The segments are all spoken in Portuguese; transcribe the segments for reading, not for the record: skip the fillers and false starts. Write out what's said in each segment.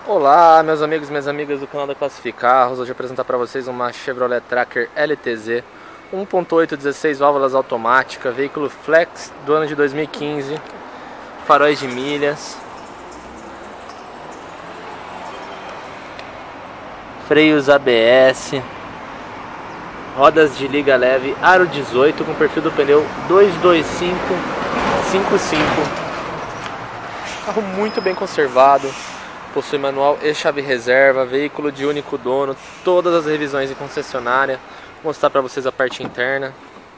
Olá, meus amigos e minhas amigas do canal da Classificarros. Hoje eu vou apresentar para vocês uma Chevrolet Tracker LTZ 1.8 16 válvulas automática, veículo flex do ano de 2015, faróis de milhas, freios ABS, rodas de liga leve, aro 18 com perfil do pneu 225/55. Carro muito bem conservado. Possui manual e chave reserva, veículo de único dono, todas as revisões em concessionária. Vou mostrar para vocês a parte interna.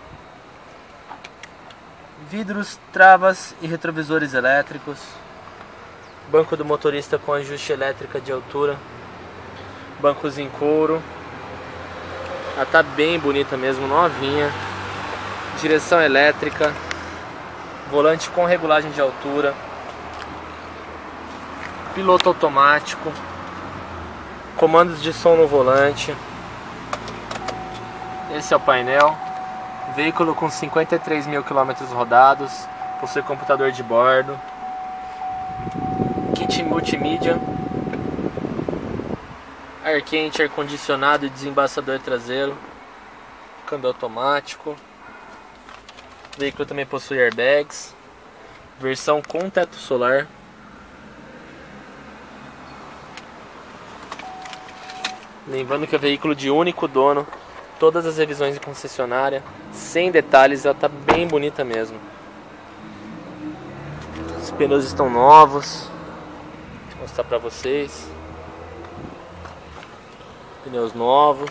Vidros, travas e retrovisores elétricos. Banco do motorista com ajuste elétrica de altura. Bancos em couro. Ela tá bem bonita mesmo, novinha. Direção elétrica. Volante com regulagem de altura. Piloto automático, comandos de som no volante. Esse é o painel. Veículo com 53 mil quilômetros rodados, possui computador de bordo, kit multimídia, ar quente, ar condicionado e desembaçador traseiro, câmbio automático. O veículo também possui airbags, versão com teto solar. Lembrando que é veículo de único dono, todas as revisões de concessionária, sem detalhes, ela tá bem bonita mesmo. Os pneus estão novos, vou mostrar pra vocês. Pneus novos.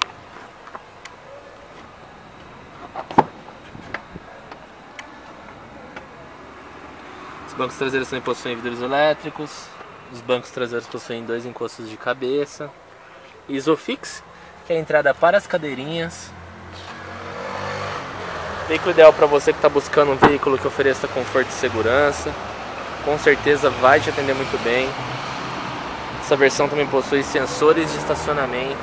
Os bancos traseiros também possuem vidros elétricos. Os bancos traseiros possuem 2 encostos de cabeça. Isofix, que é a entrada para as cadeirinhas. Veículo ideal para você que está buscando um veículo que ofereça conforto e segurança. Com certeza vai te atender muito bem. Essa versão também possui sensores de estacionamento.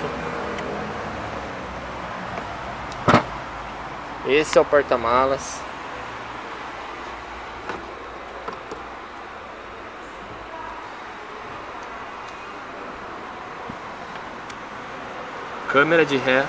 Esse é o porta-malas. Câmera de ré,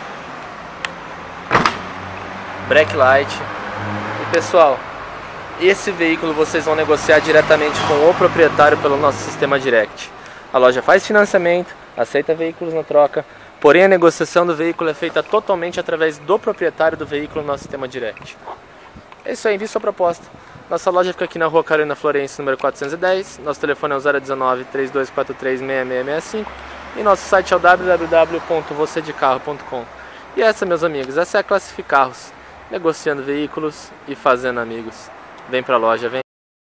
backlight. E pessoal, esse veículo vocês vão negociar diretamente com o proprietário pelo nosso sistema direct. A loja faz financiamento, aceita veículos na troca, porém a negociação do veículo é feita totalmente através do proprietário do veículo no nosso sistema direct. É isso aí, envie sua proposta. Nossa loja fica aqui na rua Carolina Florence, número 410. Nosso telefone é o 019-3243-6665. E nosso site é o www.vocedecarro.com. E essa, meus amigos, essa é a Classificarros, negociando veículos e fazendo amigos. Vem pra loja, vem.